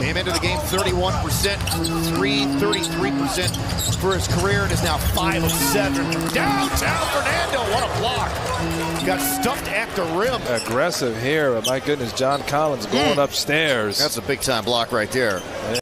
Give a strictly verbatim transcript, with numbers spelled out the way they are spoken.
Came into the game thirty-one percent, three, thirty-three percent for his career, and is now five of seven. Downtown Fernando, what a block. Got stuffed at the rim. Aggressive here, but my goodness, John Collins going mm. upstairs. That's a big time block right there.